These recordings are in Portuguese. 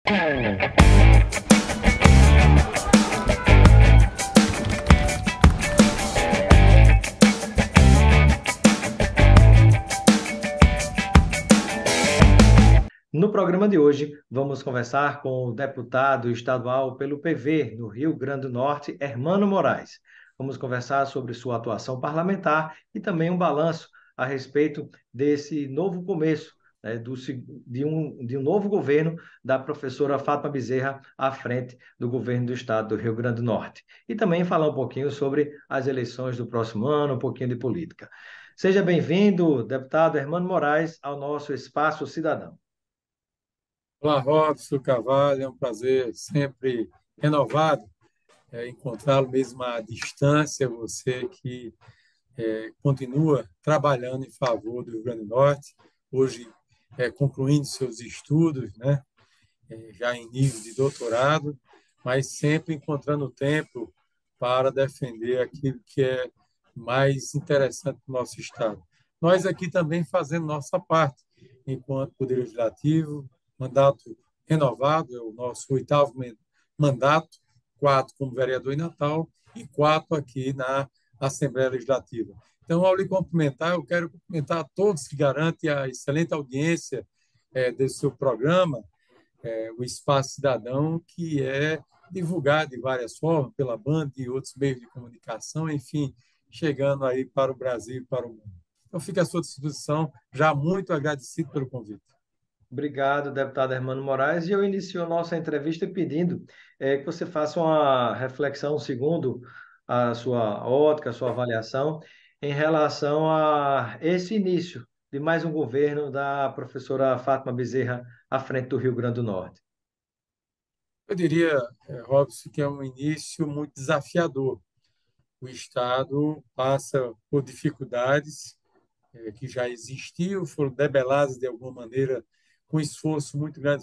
No programa de hoje, vamos conversar com o deputado estadual pelo PV no Rio Grande do Norte, Hermano Moraes. Vamos conversar sobre sua atuação parlamentar e também um balanço a respeito desse novo começo, né, de um novo governo da professora Fátima Bezerra à frente do governo do estado do Rio Grande do Norte. E também falar um pouquinho sobre as eleições do próximo ano, um pouquinho de política. Seja bem-vindo, deputado Hermano Moraes, ao nosso Espaço Cidadão. Olá, Robson Carvalho, é um prazer sempre renovado encontrá-lo mesmo à distância, você que continua trabalhando em favor do Rio Grande do Norte, hoje concluindo seus estudos, né, já em nível de doutorado, mas sempre encontrando tempo para defender aquilo que é mais interessante para o nosso Estado. Nós aqui também fazendo nossa parte, enquanto Poder Legislativo, mandato renovado, é o nosso oitavo mandato, 4 como vereador em Natal e 4 aqui na Assembleia Legislativa. Então, ao lhe cumprimentar, eu quero cumprimentar a todos que garantem a excelente audiência desse seu programa, o Espaço Cidadão, que é divulgado de várias formas, pela Band e outros meios de comunicação, enfim, chegando aí para o Brasil e para o mundo. Então, fico à sua disposição, já muito agradecido pelo convite. Obrigado, deputado Hermano Moraes. E eu inicio a nossa entrevista pedindo que você faça uma reflexão, segundo a sua ótica, a sua avaliação, em relação a esse início de mais um governo da professora Fátima Bezerra à frente do Rio Grande do Norte. Eu diria, Robson, que é um início muito desafiador. O Estado passa por dificuldades que já existiam, foram debeladas de alguma maneira com esforço muito grande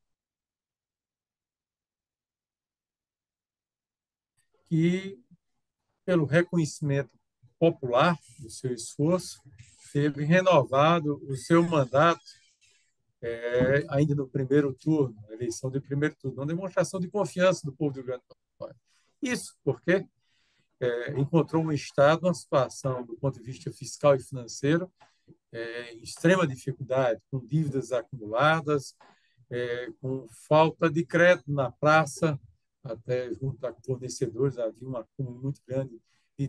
que, pelo reconhecimento popular do seu esforço, teve renovado o seu mandato ainda no primeiro turno, a eleição de primeiro turno, uma demonstração de confiança do povo do Rio Grande do Norte. Isso porque encontrou um Estado numa situação, do ponto de vista fiscal e financeiro, em extrema dificuldade, com dívidas acumuladas, com falta de crédito na praça, até junto a fornecedores havia um acúmulo muito grande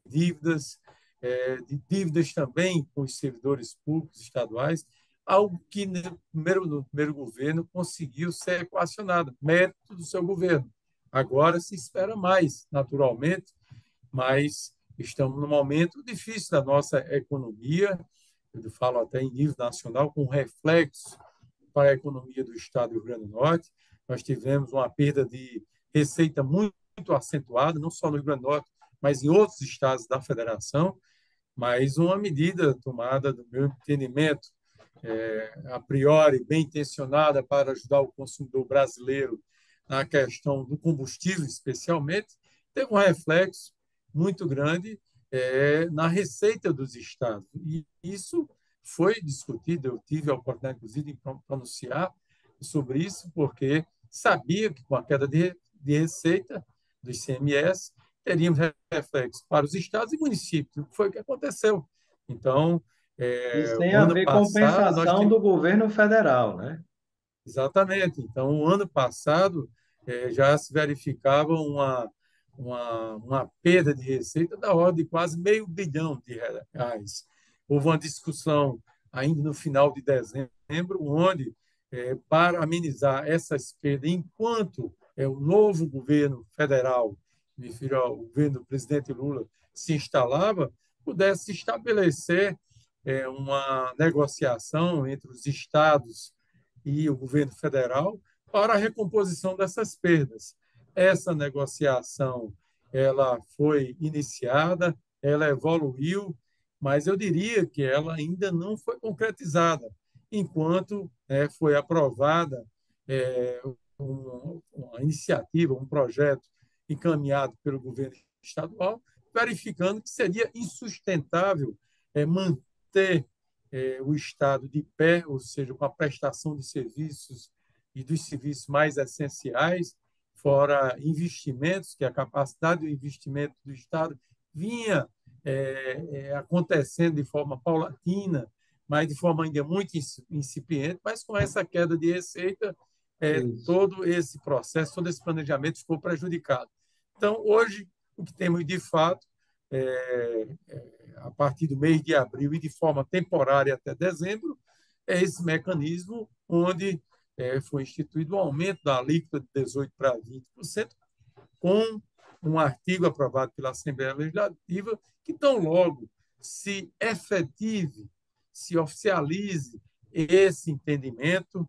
de dívidas também com os servidores públicos estaduais, algo que no primeiro governo conseguiu ser equacionado, mérito do seu governo. Agora se espera mais, naturalmente, mas estamos num momento difícil da nossa economia, eu falo até em nível nacional, com reflexo para a economia do Estado do Rio Grande do Norte. Nós tivemos uma perda de receita muito acentuada, não só no Rio Grande do Norte, mas em outros estados da federação, mas uma medida tomada, do meu entendimento, a priori bem intencionada para ajudar o consumidor brasileiro na questão do combustível, especialmente, teve um reflexo muito grande na receita dos estados. E isso foi discutido, eu tive a oportunidade, inclusive, de pronunciar sobre isso, porque sabia que com a queda de receita do ICMS, teríamos reflexos para os estados e municípios, o que foi que aconteceu. Então, Isso tem o a ano ver com passado, nós compensação tivemos. do governo federal, né? Exatamente. Então, o ano passado, já se verificava uma perda de receita da ordem de quase R$ 500 milhões. Houve uma discussão ainda no final de dezembro, onde, para amenizar essas perdas, enquanto o novo governo federal, me refiro ao governo do presidente Lula, se instalava, pudesse estabelecer uma negociação entre os estados e o governo federal para a recomposição dessas perdas. Essa negociação ela foi iniciada, ela evoluiu, mas eu diria que ela ainda não foi concretizada, enquanto foi aprovada uma iniciativa, um projeto encaminhado pelo governo estadual, verificando que seria insustentável manter o Estado de pé, ou seja, com a prestação de serviços e dos serviços mais essenciais, fora investimentos, que a capacidade do investimento do Estado vinha acontecendo de forma paulatina, mas de forma ainda muito incipiente, mas com essa queda de receita, Isso, todo esse processo, todo esse planejamento ficou prejudicado. Então, hoje, o que temos de fato, a partir do mês de abril e de forma temporária até dezembro, é esse mecanismo onde foi instituído o aumento da alíquota de 18% para 20%, com um artigo aprovado pela Assembleia Legislativa, que tão logo se efetive, se oficialize esse entendimento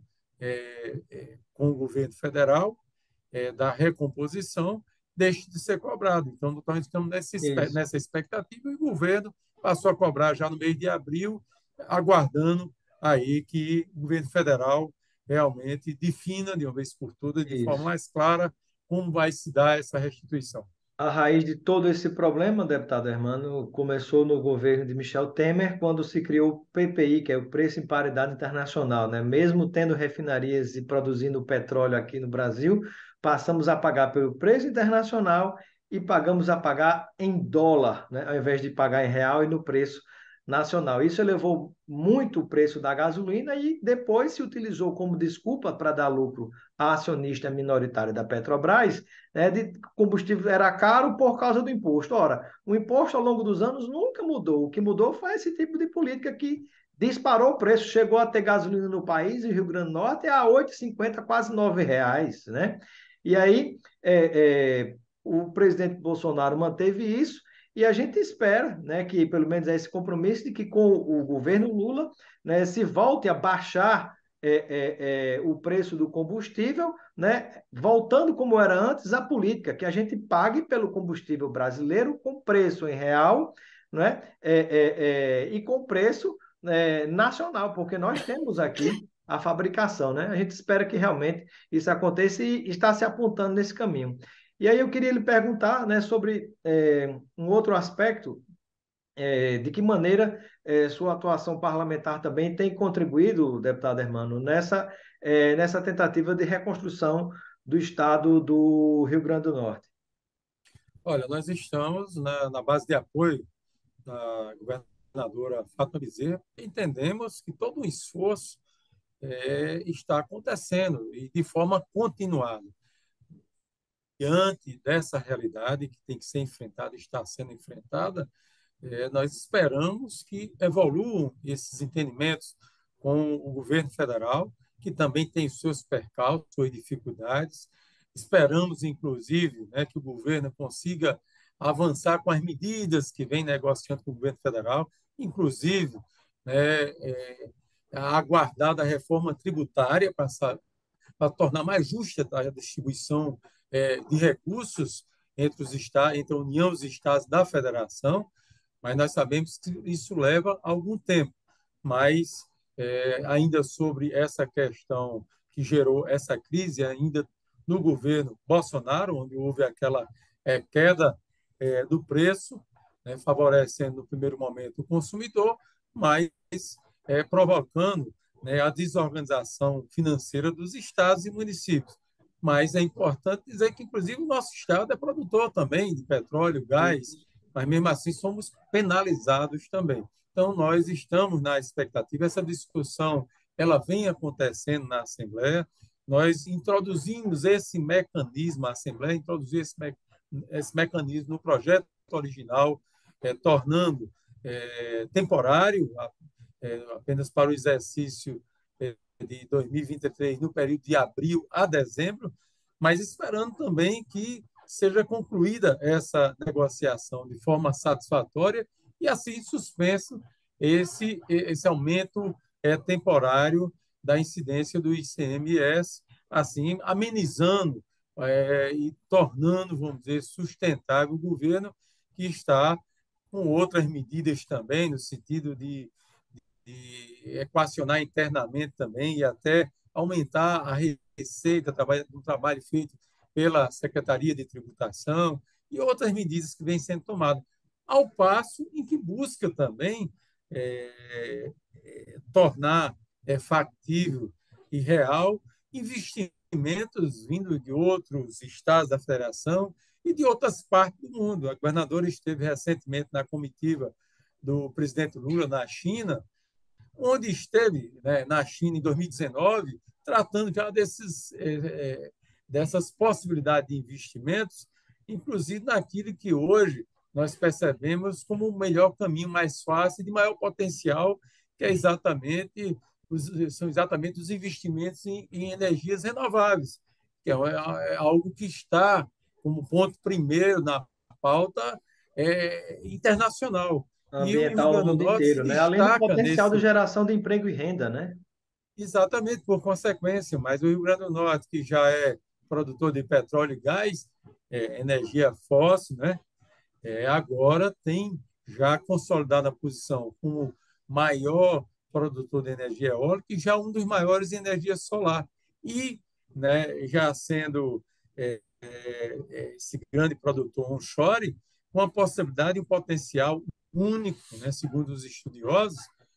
com o governo federal, da recomposição, deixe de ser cobrado. Então, nós estamos isso. nessa expectativa e o governo passou a cobrar já no mês de abril, aguardando aí que o governo federal realmente defina de uma vez por todas, de forma Isso. mais clara, como vai se dar essa restituição. A raiz de todo esse problema, deputado Hermano, começou no governo de Michel Temer, quando se criou o PPI, que é o Preço em Paridade Internacional, né? Mesmo tendo refinarias e produzindo petróleo aqui no Brasil, passamos a pagar pelo preço internacional e pagamos a pagar em dólar, né? Ao invés de pagar em real e no preço nacional. Isso elevou muito o preço da gasolina e depois se utilizou como desculpa para dar lucro à acionista minoritária da Petrobras, né, de combustível era caro por causa do imposto. Ora, o imposto ao longo dos anos nunca mudou. O que mudou foi esse tipo de política que disparou o preço. Chegou a ter gasolina no país, em Rio Grande do Norte, a 8,50, quase R$ 9, né? E aí, o presidente Bolsonaro manteve isso, e a gente espera, né, que pelo menos é esse compromisso de que com o governo Lula, né, se volte a baixar o preço do combustível, né, voltando como era antes a política, que a gente pague pelo combustível brasileiro com preço em real, né, e com preço nacional, porque nós temos aqui a fabricação, né? A gente espera que realmente isso aconteça e está se apontando nesse caminho. E aí eu queria lhe perguntar, né, sobre um outro aspecto, de que maneira sua atuação parlamentar também tem contribuído, deputado Hermano, nessa tentativa de reconstrução do Estado do Rio Grande do Norte? Olha, nós estamos na base de apoio da governadora Fátima Bezerra. Entendemos que todo o esforço está acontecendo e de forma continuada. Diante dessa realidade que tem que ser enfrentada, está sendo enfrentada, nós esperamos que evoluam esses entendimentos com o governo federal, que também tem seus percalços, suas dificuldades. Esperamos, inclusive, né, que o governo consiga avançar com as medidas que vem negociando com o governo federal, inclusive né, a aguardada reforma tributária para tornar mais justa a distribuição de recursos entre os estados, entre a União e os estados da federação, mas nós sabemos que isso leva algum tempo. Mas ainda sobre essa questão que gerou essa crise ainda no governo Bolsonaro, onde houve aquela queda do preço, né, favorecendo no primeiro momento o consumidor, mas provocando né, a desorganização financeira dos estados e municípios. Mas é importante dizer que, inclusive, o nosso estado é produtor também de petróleo, gás, mas mesmo assim somos penalizados também. Então, nós estamos na expectativa, essa discussão ela vem acontecendo na Assembleia, nós introduzimos esse mecanismo, a Assembleia introduziu esse mecanismo no projeto original, tornando temporário, apenas para o exercício de 2023, no período de abril a dezembro, mas esperando também que seja concluída essa negociação de forma satisfatória e assim suspenso esse aumento temporário da incidência do ICMS, assim amenizando e tornando, vamos dizer, sustentável o governo que está com outras medidas também, no sentido de equacionar internamente também e até aumentar a receita do trabalho feito pela Secretaria de Tributação e outras medidas que vêm sendo tomadas, ao passo em que busca também tornar factível e real investimentos vindo de outros estados da federação e de outras partes do mundo. A governadora esteve recentemente na comitiva do presidente Lula na China, onde esteve, né, na China em 2019, tratando já dessas possibilidades de investimentos, inclusive naquilo que hoje nós percebemos como o melhor caminho, mais fácil e de maior potencial, que é são exatamente os investimentos em energias renováveis, que é algo que está como ponto primeiro na pauta internacional. E o Rio Ambiental no Grande do mundo Norte se inteiro, né? Além do destaca potencial de nesse. geração de emprego e renda, né? Exatamente, por consequência, mas o Rio Grande do Norte, que já é produtor de petróleo e gás, energia fóssil, né? Agora tem já consolidado a posição como maior produtor de energia eólica e já um dos maiores em energia solar. E, né, já sendo esse grande produtor onshore, com a possibilidade e um potencial único, né, segundo os estudiosos,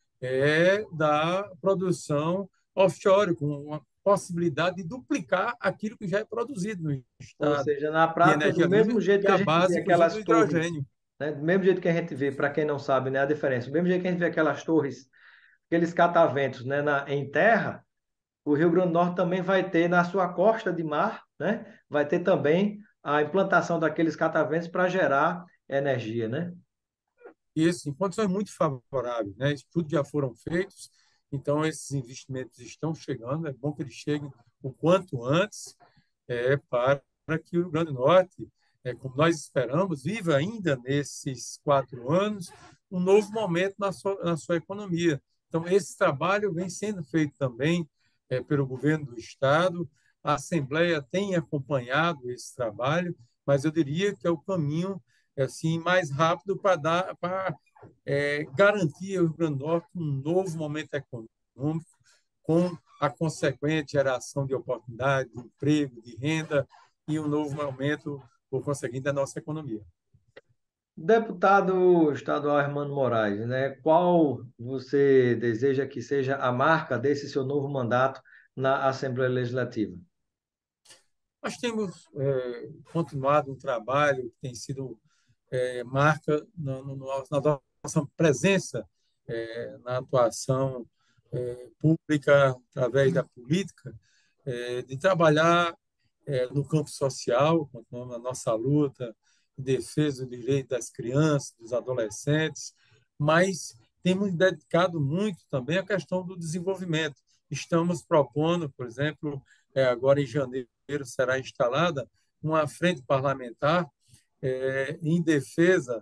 da produção offshore, com uma possibilidade de duplicar aquilo que já é produzido no Ou estado seja, na de prática, do energia limpa mesmo jeito e que a a gente vê base, inclusive, do aquelas torres, hidrogênio. né? Do mesmo jeito que a gente vê, para quem não sabe, né, a diferença, do mesmo jeito que a gente vê aquelas torres, aqueles cataventos, né, em terra, o Rio Grande do Norte também vai ter na sua costa de mar, né? Vai ter também a implantação daqueles cataventos para gerar energia, né? Isso, em condições muito favoráveis, né? Estudos já foram feitos, então esses investimentos estão chegando. É bom que eles cheguem o quanto antes, para que o Rio Grande do Norte, como nós esperamos, viva ainda nesses 4 anos um novo momento na sua economia. Então, esse trabalho vem sendo feito também pelo governo do Estado. A Assembleia tem acompanhado esse trabalho, mas eu diria que é o caminho assim mais rápido para garantir ao Rio Grande do Norte um novo momento econômico, com a consequente geração de oportunidade, de emprego, de renda e um novo momento, por conseguinte, da nossa economia. Deputado estadual Hermano Moraes, né? Qual você deseja que seja a marca desse seu novo mandato na Assembleia Legislativa? Nós temos continuado um trabalho que tem sido marca na nossa presença na atuação pública através da política, de trabalhar no campo social, continuando a nossa luta em defesa do direito das crianças, dos adolescentes, mas temos dedicado muito também à questão do desenvolvimento. Estamos propondo, por exemplo, agora em janeiro será instalada uma frente parlamentar em defesa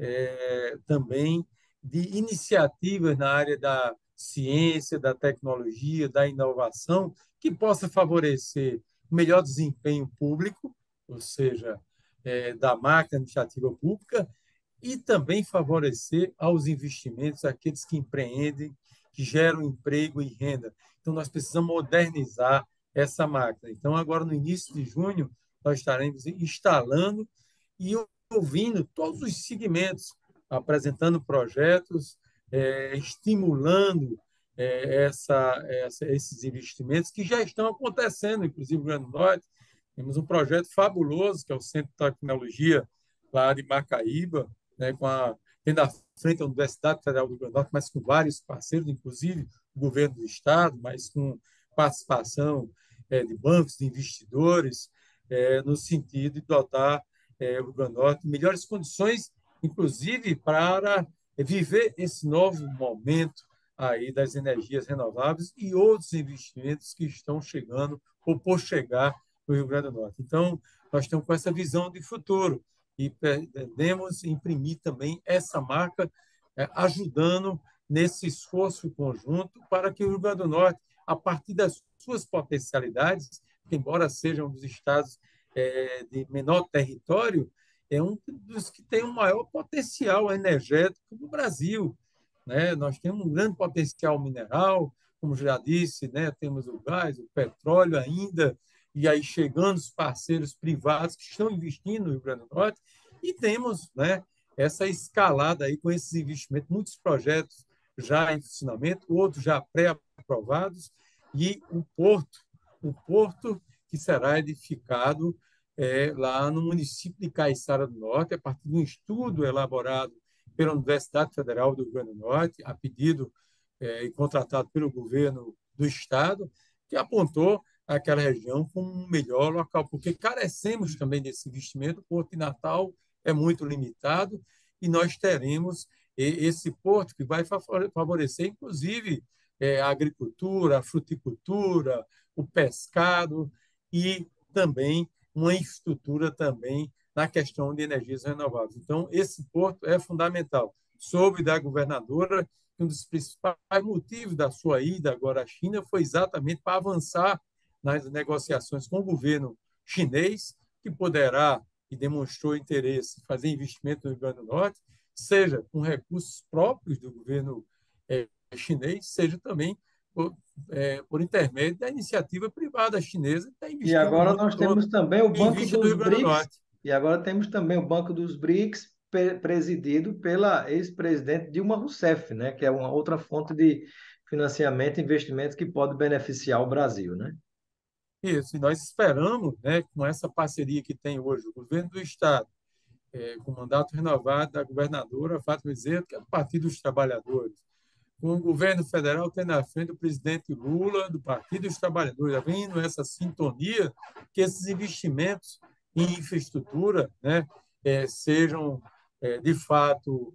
também de iniciativas na área da ciência, da tecnologia, da inovação, que possa favorecer o melhor desempenho público, ou seja, da máquina administrativa pública, e também favorecer aos investimentos aqueles que empreendem, que geram emprego e renda. Então, nós precisamos modernizar essa máquina. Então, agora, no início de junho, nós estaremos instalando e ouvindo todos os segmentos, apresentando projetos, estimulando esses investimentos que já estão acontecendo, inclusive no Rio Grande do Norte. Temos um projeto fabuloso, que é o Centro de Tecnologia lá de Macaíba, né, tendo à frente a Universidade Federal do Rio Grande do Norte, mas com vários parceiros, inclusive o governo do Estado, mas com participação de bancos, de investidores, no sentido de dotar o Rio Grande do Norte melhores condições, inclusive para viver esse novo momento aí das energias renováveis e outros investimentos que estão chegando ou por chegar no Rio Grande do Norte. Então, nós estamos com essa visão de futuro e pretendemos imprimir também essa marca, ajudando nesse esforço conjunto para que o Rio Grande do Norte, a partir das suas potencialidades, que embora sejam um dos estados de menor território, é um dos que tem o maior potencial energético do Brasil, né? Nós temos um grande potencial mineral, como já disse, né? Temos o gás, o petróleo ainda, e aí chegando os parceiros privados que estão investindo no Rio Grande do Norte, e temos, né, essa escalada aí com esses investimentos, muitos projetos já em funcionamento, outros já pré-aprovados, e o porto um porto que será edificado lá no município de Caiçara do Norte, a partir de um estudo elaborado pela Universidade Federal do Rio Grande do Norte, a pedido e contratado pelo governo do Estado, que apontou aquela região como um melhor local, porque carecemos também desse investimento. O Porto de Natal é muito limitado e nós teremos esse porto que vai favorecer, inclusive, a agricultura, a fruticultura, o pescado e também uma infraestrutura também na questão de energias renováveis. Então, esse porto é fundamental. Soube da governadora que um dos principais motivos da sua ida agora à China foi exatamente para avançar nas negociações com o governo chinês, que poderá e demonstrou interesse em fazer investimento no Rio Grande do Norte, seja com recursos próprios do governo chinês, seja também por intermédio da iniciativa privada chinesa, que está E investindo no agora mundo nós temos todo também o em Banco vista do dos Rio Grande do BRICS, Norte. e agora temos também o Banco dos BRICS, presidido pela ex-presidente Dilma Rousseff, né, que é uma outra fonte de financiamento e investimentos que pode beneficiar o Brasil, né? Isso, e nós esperamos, né, com essa parceria que tem hoje o governo do Estado, com o mandato renovado da governadora Fátima Bezerra, que é do Partido dos Trabalhadores, com o governo federal tendo à frente o presidente Lula, do Partido dos Trabalhadores, havendo essa sintonia, que esses investimentos em infraestrutura, né, sejam, de fato,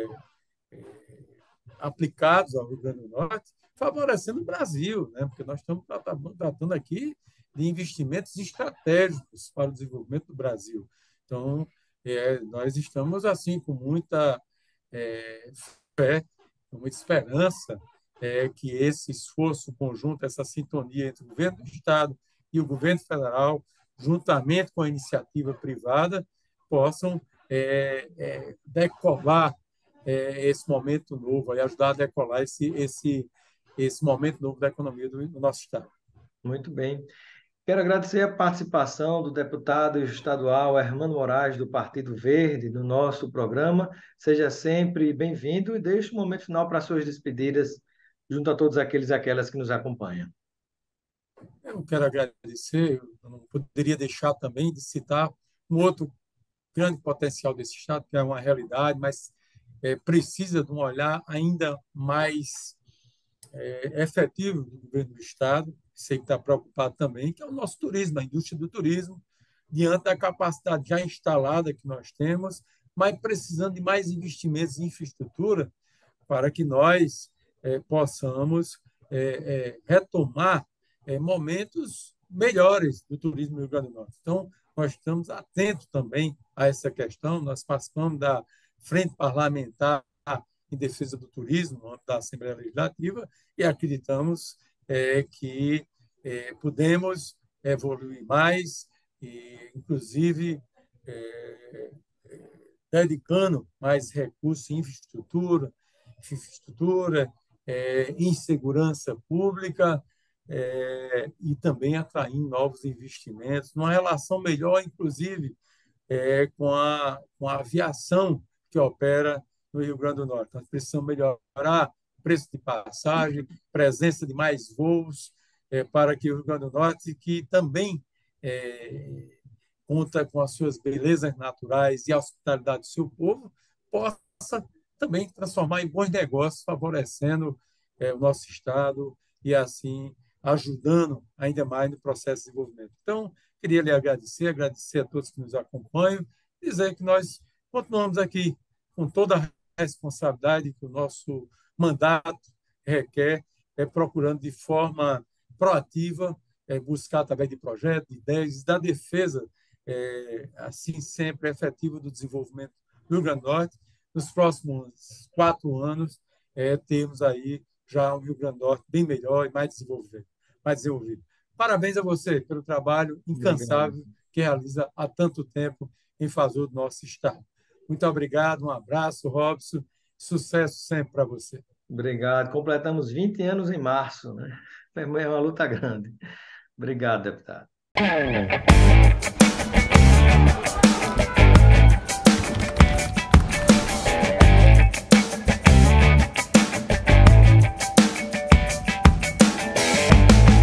aplicados ao Rio Grande do Norte, favorecendo o Brasil, né, porque nós estamos tratando aqui de investimentos estratégicos para o desenvolvimento do Brasil. Então, nós estamos assim com muita fé, com muita esperança que esse esforço conjunto, essa sintonia entre o governo do Estado e o governo federal, juntamente com a iniciativa privada, possam decolar esse momento novo e ajudar a decolar esse momento novo da economia do nosso Estado. Muito bem. Quero agradecer a participação do deputado estadual Hermano Moraes, do Partido Verde, no nosso programa. Seja sempre bem-vindo e deixe um momento final para suas despedidas, junto a todos aqueles e aquelas que nos acompanham. Eu quero agradecer, eu não poderia deixar também de citar um outro grande potencial desse Estado, que é uma realidade, mas precisa de um olhar ainda mais efetivo do governo do Estado, sei que está preocupado também, que é o nosso turismo, a indústria do turismo, diante da capacidade já instalada que nós temos, mas precisando de mais investimentos em infraestrutura para que nós possamos retomar momentos melhores do turismo no Rio Grande do Norte. Então, nós estamos atentos também a essa questão, nós participamos da Frente Parlamentar em Defesa do Turismo, no âmbito da Assembleia Legislativa, e acreditamos que podemos evoluir mais, e, inclusive, dedicando mais recursos em infraestrutura, em segurança pública, e também atraindo novos investimentos, numa relação melhor, inclusive, com a aviação que opera no Rio Grande do Norte. Nós precisamos melhorar o preço de passagem, presença de mais voos, para que o Rio Grande do Norte, que também conta com as suas belezas naturais e a hospitalidade do seu povo, possa também transformar em bons negócios, favorecendo o nosso Estado e, assim, ajudando ainda mais no processo de desenvolvimento. Então, queria lhe agradecer a todos que nos acompanham, dizer que nós continuamos aqui com toda a responsabilidade que o nosso mandato requer, procurando de forma proativa buscar, através de projetos, de ideias, da defesa, assim, sempre efetiva do desenvolvimento do Rio Grande do Norte. Nos próximos 4 anos, termos aí já um Rio Grande do Norte bem melhor e mais desenvolvido. Parabéns a você pelo trabalho incansável que realiza há tanto tempo em favor do nosso Estado. Muito obrigado, um abraço, Robson. Sucesso sempre para você. Obrigado. Completamos 20 anos em março, né? É uma luta grande. Obrigado, deputado.